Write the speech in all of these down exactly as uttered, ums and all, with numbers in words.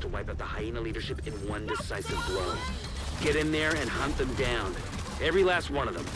to wipe out the hyena leadership in one decisive blow. Get in there and hunt them down. Every last one of them.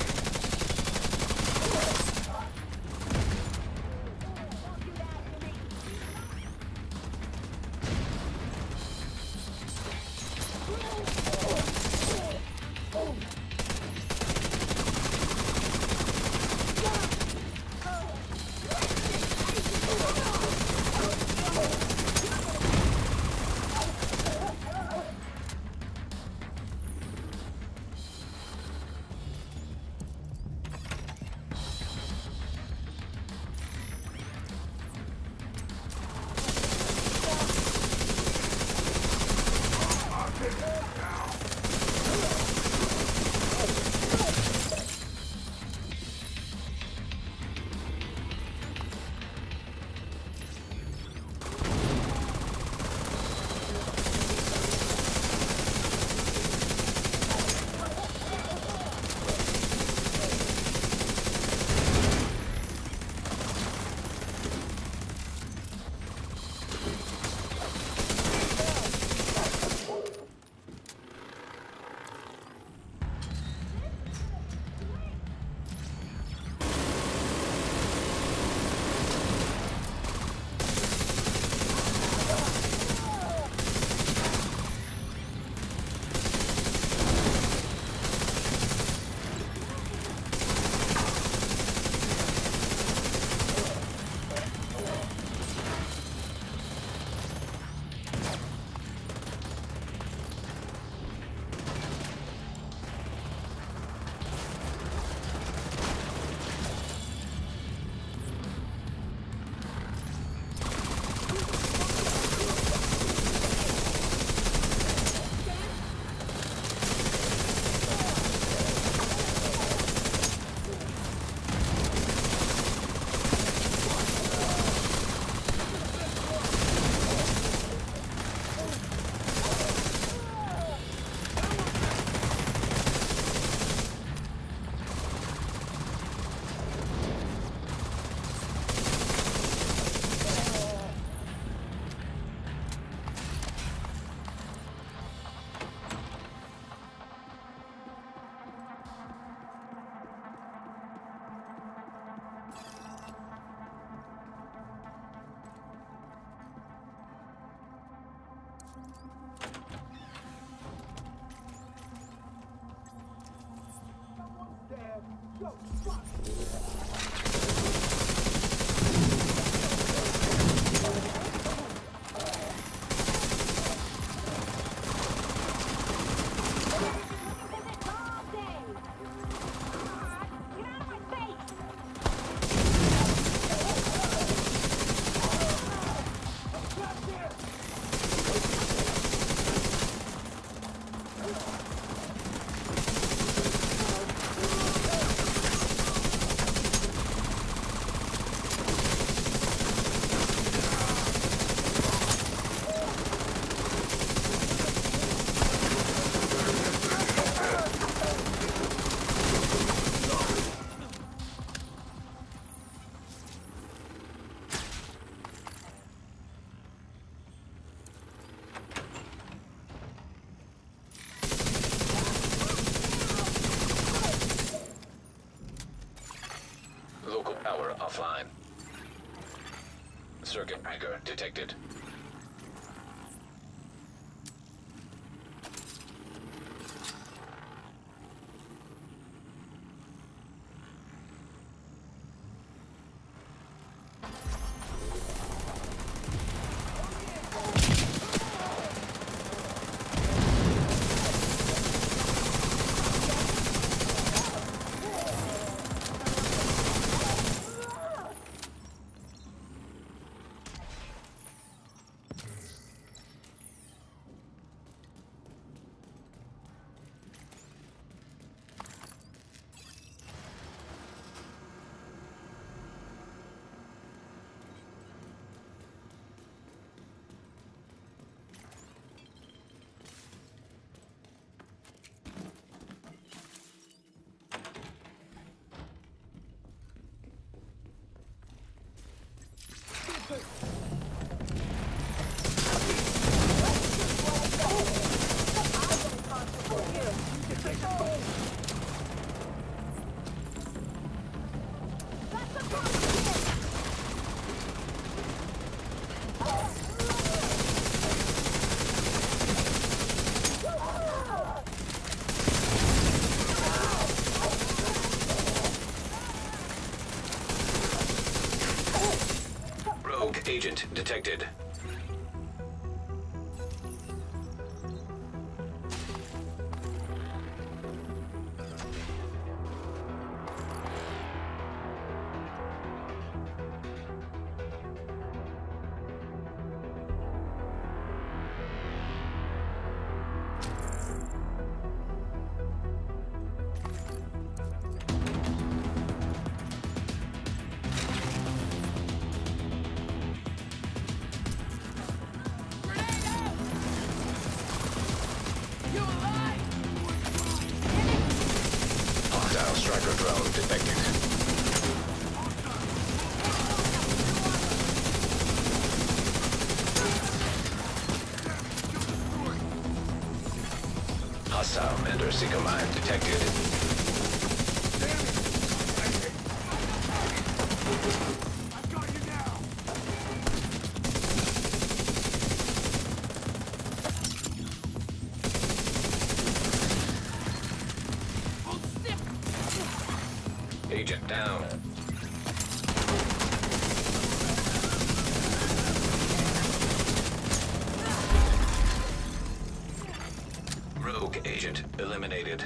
Offline. Circuit breaker detected. Agent detected. Hostile striker drone detected. Hostile Ender-Seeker mine detected. I've got you now! Agent down. Rogue agent eliminated.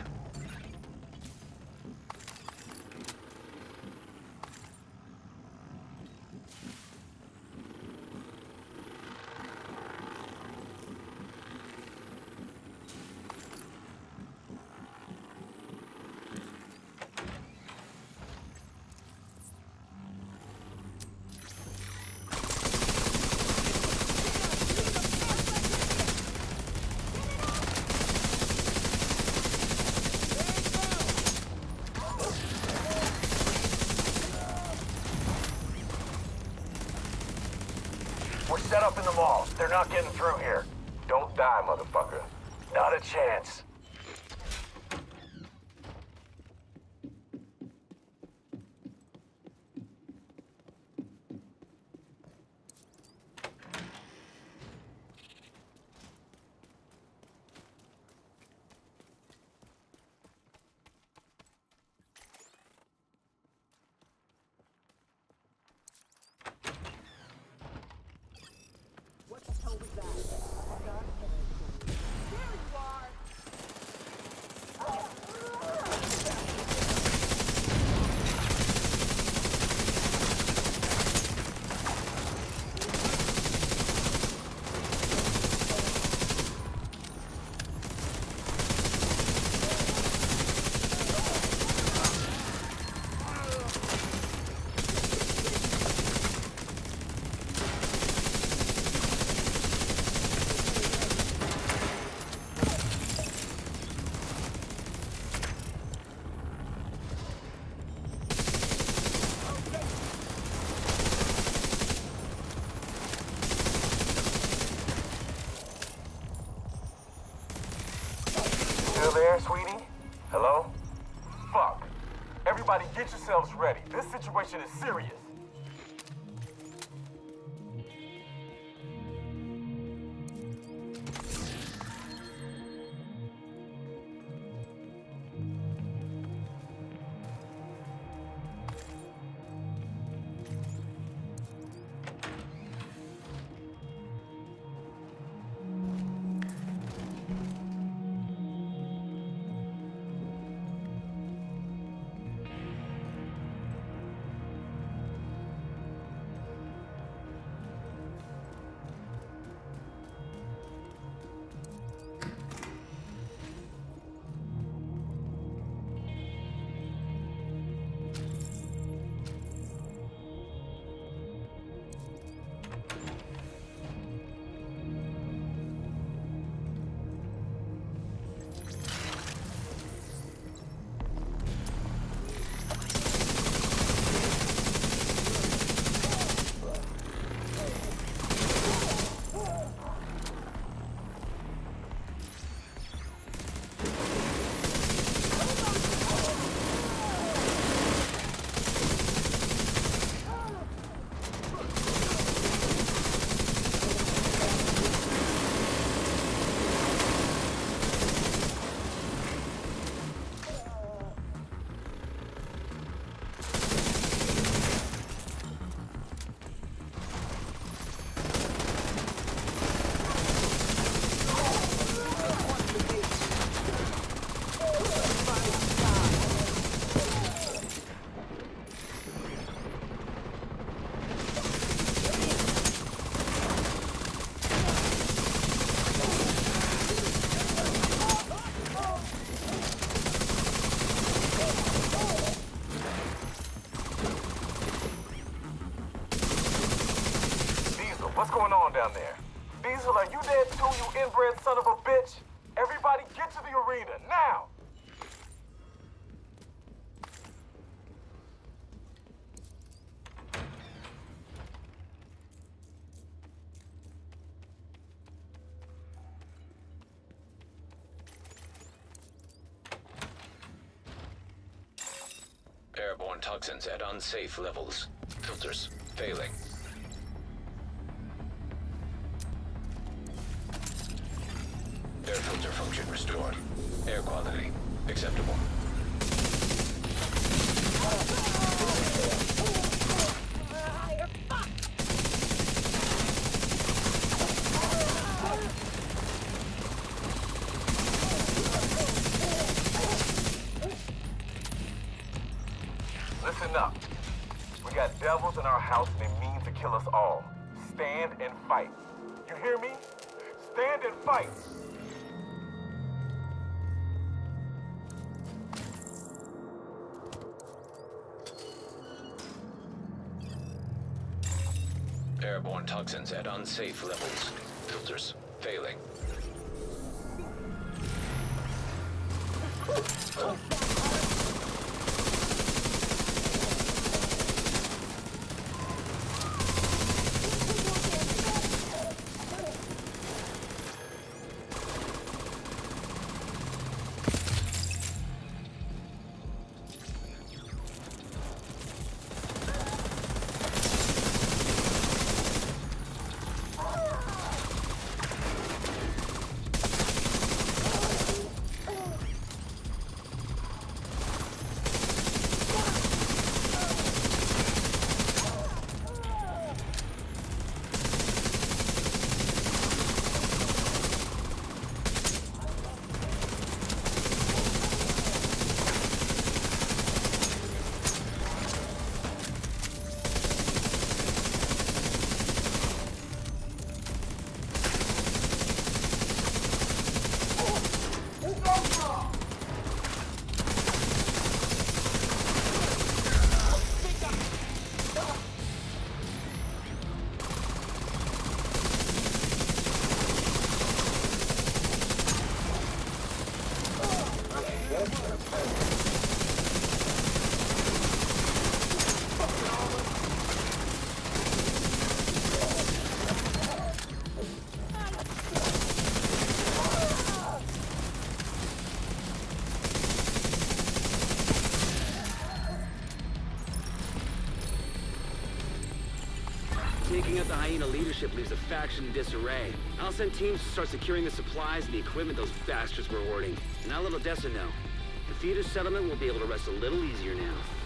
We're set up in the mall. They're not getting through here. Don't die, motherfucker. Not a chance. What the hell was that? There you are! Still there, sweetie? Hello? Fuck. Everybody get yourselves ready. This situation is serious. down there. Diesel, are you dead too, you inbred son of a bitch? Everybody get to the arena, now! Airborne toxins at unsafe levels. Filters failing. Air filter function restored. Air quality acceptable. Listen up. We got devils in our house and they mean to kill us all. Stand and fight. You hear me? Stand and fight! Airborne toxins at unsafe levels. Filters failing. Taking out the Hyena leadership leaves the faction in disarray. I'll send teams to start securing the supplies and the equipment those bastards were hoarding. And I'll let Odessa know. The theater settlement will be able to rest a little easier now.